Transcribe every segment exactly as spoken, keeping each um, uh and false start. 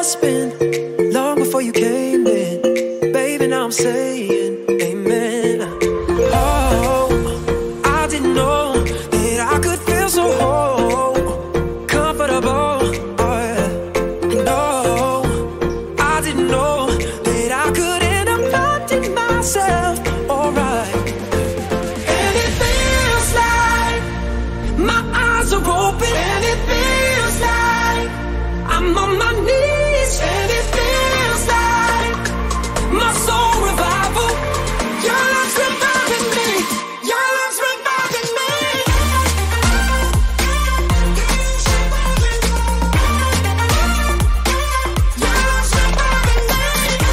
must been long before you came in. Baby, now I'm saying amen. Oh, I didn't know that I could feel so whole, comfortable. Oh yeah. No, I didn't know that I could end up finding myself alright. And it feels like my eyes are open, and it feels like I'm on my knees, and it feels like my soul revival. Your love's reviving me. Your love's reviving me. Your love's reviving me.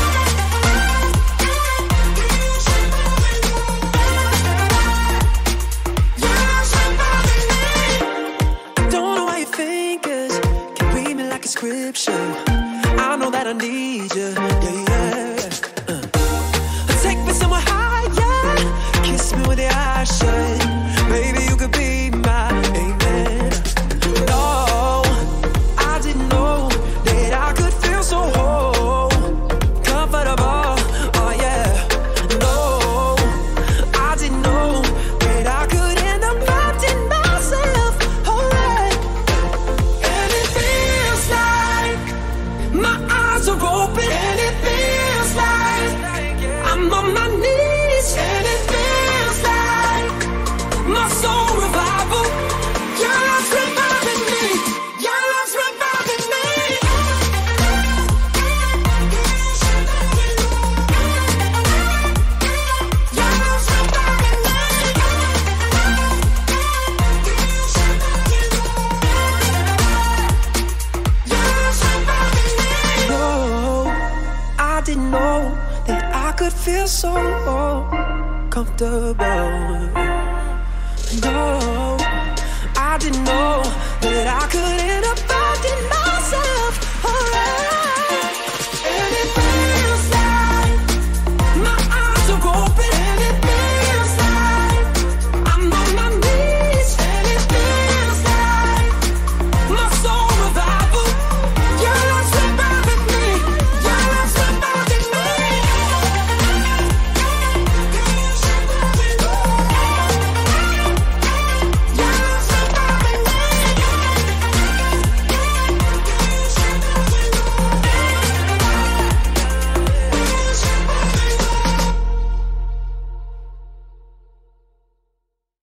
Your love's reviving me. I don't know why your fingers can read me like a scripture. I know that I need you, yeah, yeah. Uh. Take me somewhere higher, kiss me with your eyes shut. Baby, you could be my amen. No, I didn't know that I could feel so whole, comfortable. Oh yeah. No, I didn't know that I could end up finding myself alright. And it feels like my eyes are open, and it feels like I'm on my knees, and it feels like my soul revival. Your love's reviving me. Your love's reviving me. Your love's reviving me. Your love's reviving me. No, I didn't know that I could feel so comfortable. No, I didn't know